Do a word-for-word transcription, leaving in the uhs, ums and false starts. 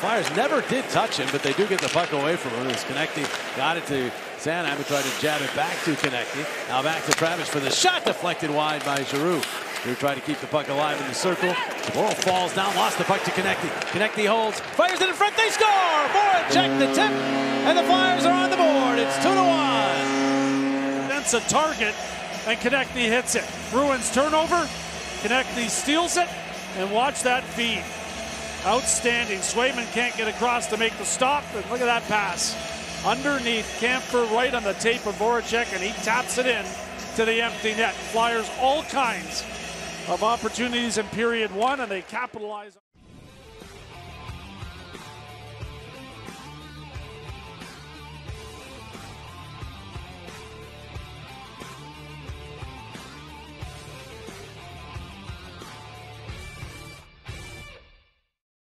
Flyers never did touch him, but they do get the puck away from him. As Konecny got it to Sanheim and tried to jab it back to Konecny. Now back to Travis for the shot, deflected wide by Giroux. Giroux tried to keep the puck alive in the circle. Ball falls down, lost the puck to Konecny. Konecny holds, fires it in front, they score! Voracek the tip, and the Flyers are on the board. It's two to one. That's a target, and Konecny hits it. Bruins turnover, Konecny steals it, and watch that feed. Outstanding. Swayman can't get across to make the stop, and look at that pass. Underneath, Kampfer right on the tape of Voracek, and he taps it in to the empty net. Flyers all kinds of opportunities in period one, and they capitalize.